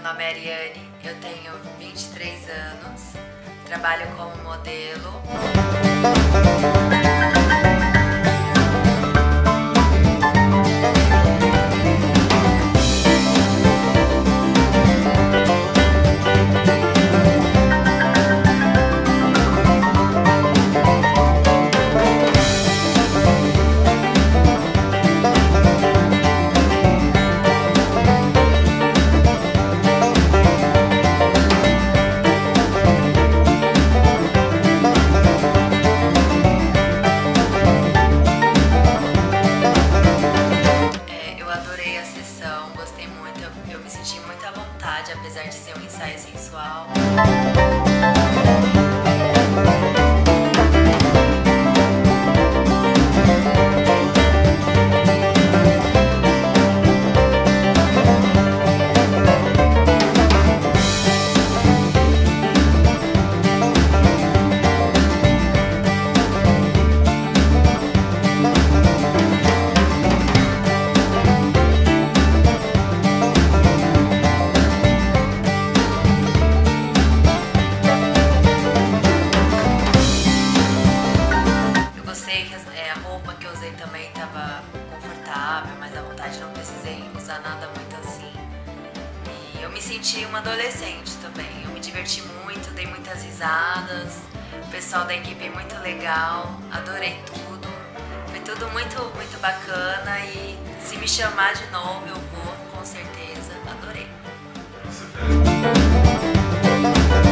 nome é Ariane, eu tenho 23 anos, trabalho como modelo. Gostei muito, eu me senti muito à vontade, apesar de ser um ensaio sensual. A roupa que eu usei também estava confortável, mas à vontade, não precisei usar nada muito assim. E eu me senti uma adolescente também, eu me diverti muito, dei muitas risadas, o pessoal da equipe é muito legal, adorei tudo, foi tudo muito bacana e se me chamar de novo eu vou, com certeza, adorei.